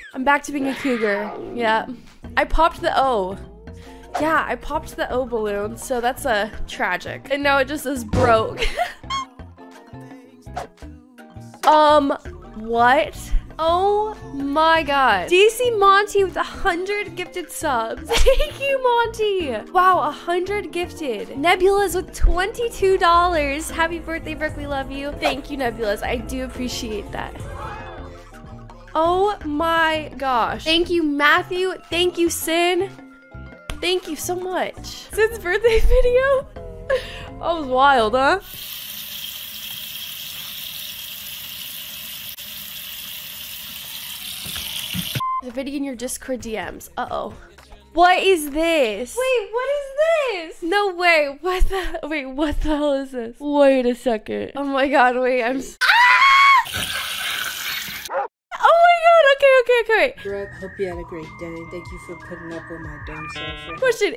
I'm back to being a cougar. Yeah. I popped the O. Yeah, I popped the O balloon, so that's tragic. And now it just is broke. What? Oh my god. DC Monty with 100 gifted subs. Thank you, Monty. Wow, 100 gifted. Nebula's with $22. Happy birthday, Brooke. We love you. Thank you, Nebula's. I do appreciate that. Oh my gosh. Thank you, Matthew. Thank you, Sin. Thank you so much. Sin's birthday video? That was wild, huh? The video in your Discord DMs. Uh-oh. What is this? Wait, what is this? No way. What the hell is this? Wait a second. Oh my god, wait, I'm Oh my god, okay. Brooke, hope you had a great day. Thank you for putting up with my dumb self. Question,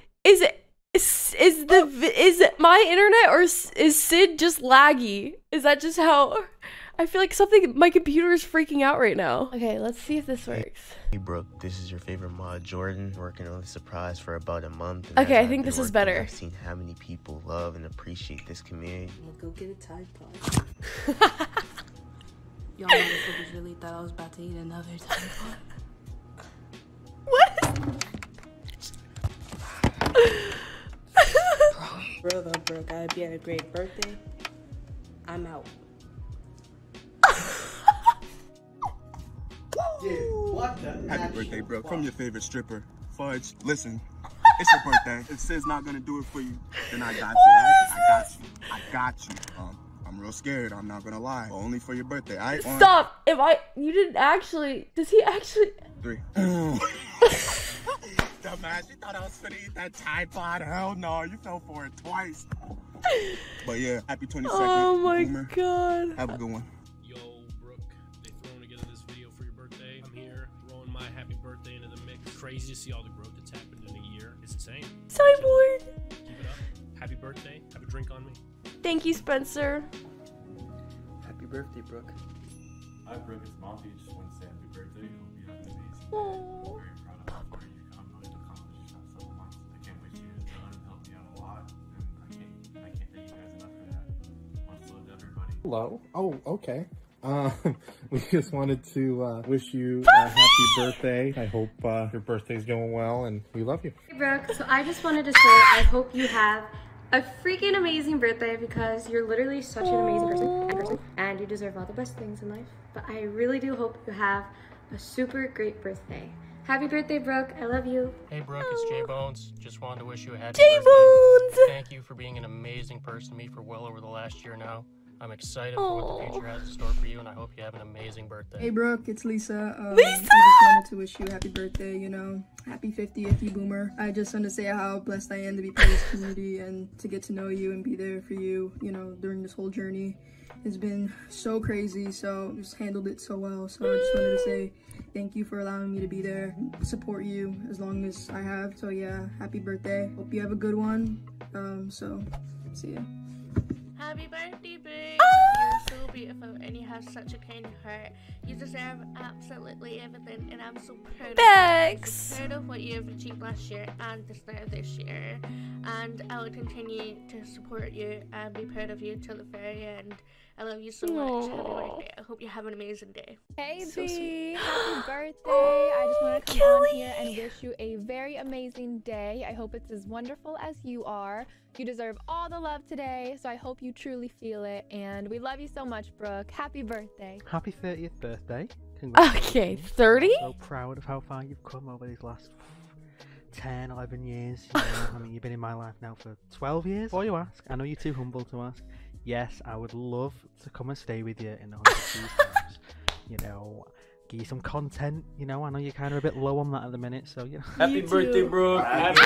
is my internet or is Sid just laggy? Is that just how... I feel like my computer is freaking out right now. Okay, let's see if this works. Hey Brooke, this is your favorite mod, Jordan, working on the surprise for about a month. Okay, I think this is better. I've seen how many people love and appreciate this community. I'm gonna go get a Tide Pod. Y'all motherfuckers really thought I was about to eat another Tide Pod. What? Brother, Brooke, I hope you had a great birthday. I'm out. Yeah, what the? Happy birthday, bro. From your favorite stripper, Fudge. Listen, it's your birthday. If Sid's not gonna do it for you, then I got you. I got you. I'm real scared. I'm not gonna lie. Only for your birthday. Stop. You didn't actually. Does he actually? 3. Dumbass, you thought I was gonna eat that Tide Pod? Hell no, you fell for it twice. But yeah, happy 22nd. Oh my Boomer. god. Have a good one. Happy birthday into the mix. Crazy to see all the growth that's happened in a year. It's insane. Cyborg. Keep it up. Happy birthday. Have a drink on me. Thank you, Spencer. Happy birthday, Brooke. Hi, Brooke. It's Monty. Just want to say happy birthday. Hope you have an amazing day. I'm very proud of where you've come to accomplish in several months. I can't wait to see you done and help me out a lot. And I can't thank you guys enough for that. Much love to everybody. Hello. Oh, okay. We just wanted to wish you a happy birthday. I hope your birthday's going well, and we love you. Hey Brooke, so I just wanted to say I hope you have a freaking amazing birthday because you're literally such an amazing person and you deserve all the best things in life. But I really do hope you have a super great birthday. Happy birthday, Brooke. I love you. Hey Brooke, it's J Bones. Just wanted to wish you a happy J Bones. birthday. Thank you for being an amazing person to me for well over the last year now. I'm excited for what the future has in store for you, and I hope you have an amazing birthday. Hey, Brooke, it's Lisa. Lisa! I just wanted to wish you a happy birthday, you know. Happy 50th, you boomer. I just wanted to say how blessed I am to be part of this community and to get to know you and be there for you, you know, during this whole journey. It's been so crazy, so just handled it so well. So I just wanted to say thank you for allowing me to be there, support you as long as I have. So yeah, happy birthday. Hope you have a good one. So, see ya. Happy birthday, Brooke! You're so beautiful and you have such a kind heart. You deserve absolutely everything and I'm so proud of you. I'm so proud of what you have achieved last year and the start of this year. And I will continue to support you and be proud of you till the very end. I love you so much. Happy birthday. I hope you have an amazing day. Hey So B, sweet. happy birthday. I just want to come on here and wish you a very amazing day. I hope it's as wonderful as you are. You deserve all the love today, so I hope you truly feel it. And we love you so much, Brooke. Happy birthday. Happy 30th birthday. Okay, 30? I'm so proud of how far you've come over these last 10, 11 years. You know, I mean, you've been in my life now for 12 years. Before you ask, I know you're too humble to ask. Yes, I would love to come and stay with you in the 100 house. You know, give you some content. You know, I know you're kind of a bit low on that at the minute, so you know. Happy birthday, bro! Happy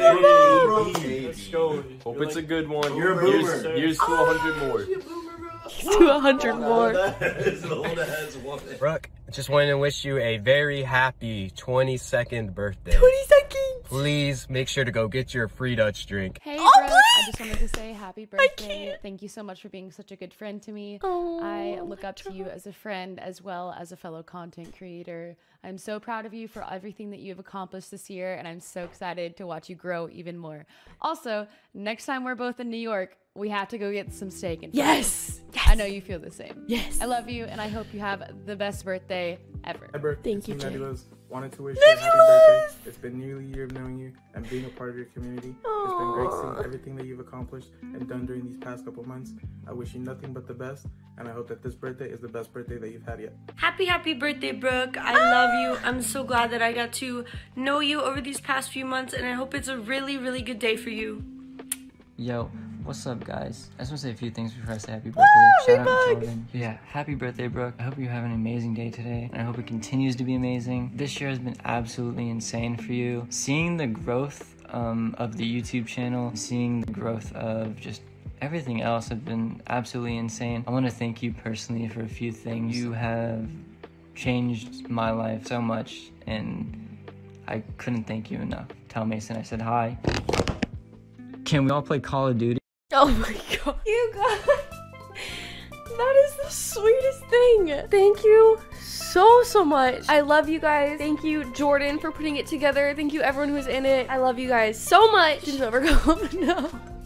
birthday! Let's go. Hope it's a good one. You're a boomer. Here's to 100 more. Do 100 more. Brooke, just wanted to wish you a very happy 22nd birthday. 20 seconds. Please make sure to go get your free Dutch drink. Hey, Brooke, I just wanted to say happy birthday. Thank you so much for being such a good friend to me. I look up to you as a friend as well as a fellow content creator. I'm so proud of you for everything that you have accomplished this year, and I'm so excited to watch you grow even more. Also, next time we're both in New York, we have to go get some steak and fries. Yes. I know you feel the same. Yes. I love you, and I hope you have the best birthday ever. Thank you, Nebulas. Wanted to wish you a happy birthday. It's been nearly a year of knowing you and being a part of your community. It's been great seeing everything that you've accomplished and done during these past couple months. I wish you nothing but the best, and I hope that this birthday is the best birthday that you've had yet. Happy birthday, Brooke. I love you. I'm so glad that I got to know you over these past few months, and I hope it's a really good day for you. Yo, what's up, guys? I just want to say a few things before I say happy birthday. Shout out to Jordan. Yeah, happy birthday, Brooke. I hope you have an amazing day today, and I hope it continues to be amazing. This year has been absolutely insane for you. Seeing the growth of the YouTube channel, seeing the growth of just everything else have been absolutely insane. I want to thank you personally for a few things. You have changed my life so much, and I couldn't thank you enough. Tell Mason I said hi. Can we all play Call of Duty? Oh my god. You guys. That is the sweetest thing. Thank you so much. I love you guys. Thank you, Jordan, for putting it together. Thank you, everyone who's in it. I love you guys so much. Didn't ever go home. No.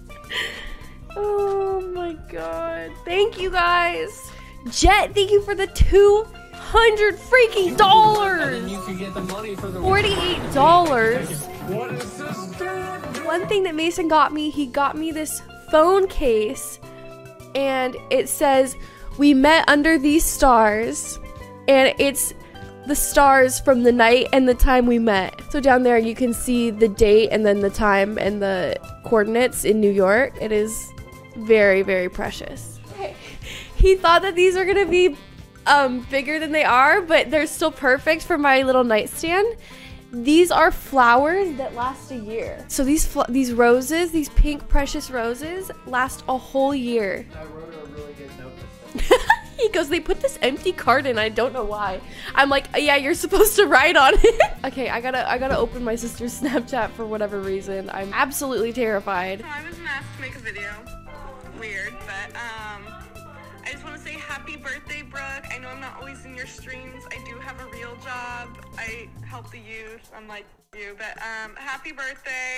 Oh my god. Thank you guys. Jet, thank you for the $200 freaking dollars. You can get the money for the $48. What is this, dude? One thing that Mason got me, he got me this phone case, and it says, "We met under these stars," and it's the stars from the night and the time we met. So down there you can see the date and then the time and the coordinates in New York. It is very precious. He thought that these are gonna be bigger than they are, but they're still perfect for my little nightstand. These are flowers that last a year. So these roses, these pink precious roses, last a whole year. I wrote a really good note. He goes, "They put this empty card in. I don't know why." I'm like, "Yeah, you're supposed to write on it." Okay, I gotta open my sister's Snapchat for whatever reason. I'm absolutely terrified. So I wasn't asked to make a video. Weird, but I just want to say happy birthday, Brooke. I know I'm not always in your streams. I do have a real job. I help the youth, unlike you, but happy birthday.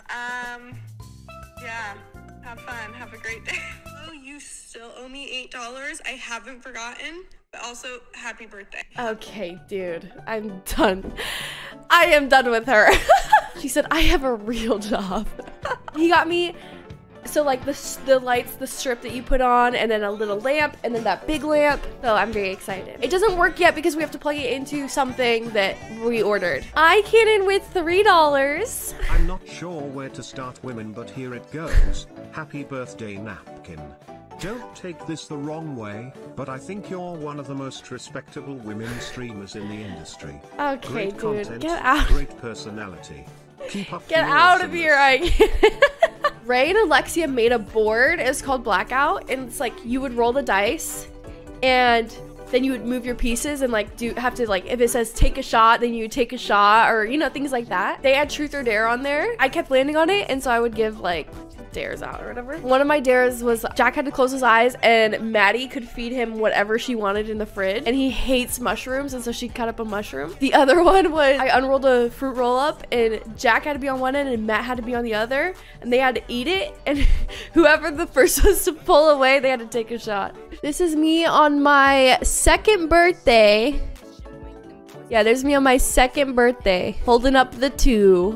Yeah, have fun. Have a great day. Oh, you still owe me $8. I haven't forgotten, but also happy birthday. Okay, dude, I'm done. I am done with her. She said, "I have a real job." He got me, so like the lights, the strip that you put on, and then a little lamp, and then that big lamp. So I'm very excited. It doesn't work yet because we have to plug it into something that we ordered. I came in with $3. I'm not sure where to start, women, but here it goes. Happy birthday, napkin. Don't take this the wrong way, but I think you're one of the most respectable women streamers in the industry. Okay, great dude, content, get out. great personality. Keep up Get the out of awesomeness. here, Ray and Alexia made a board. It's called Blackout, and it's like you would roll the dice, and then you would move your pieces and like have to like, if it says take a shot, then you would take a shot, or you know, things like that. They had truth or dare on there. I kept landing on it, and so I would give like dares out or whatever. One of my dares was Jack had to close his eyes and Maddie could feed him whatever she wanted in the fridge, and he hates mushrooms, and so she cut up a mushroom. The other one was I unrolled a fruit roll up, and Jack had to be on one end and Matt had to be on the other, and they had to eat it, and whoever the first was to pull away, they had to take a shot. This is me on my second birthday. Yeah, there's me on my second birthday holding up the 2.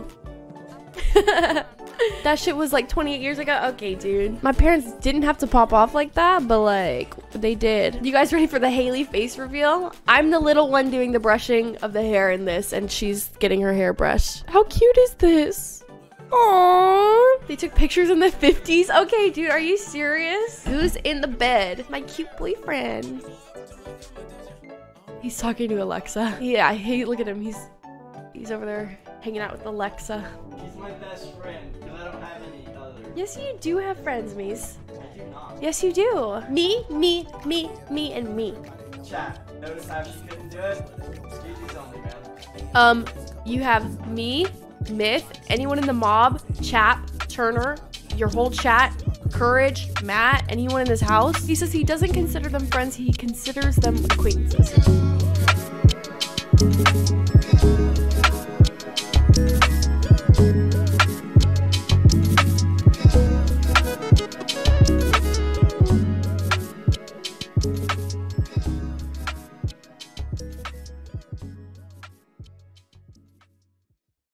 That shit was like 28 years ago. Okay, dude. My parents didn't have to pop off like that, but like they did. You guys ready for the Haley face reveal? I'm the little one doing the brushing of the hair in this, and she's getting her hair brushed. How cute is this? Aww. They took pictures in the 50s. Okay, dude, are you serious? Who's in the bed? My cute boyfriend. He's talking to Alexa. Yeah, hey, look at him. He's over there hanging out with Alexa. He's my best friend, because I don't have any others. Yes, you do have friends, Mies. I do not. Yes, you do. Me, and me. Chat, notice how she couldn't do it? Gigi's only, man. You have me, Myth, anyone in the mob, Chap, Turner, your whole chat, Courage, Matt, anyone in this house. He says he doesn't consider them friends, he considers them acquaintances.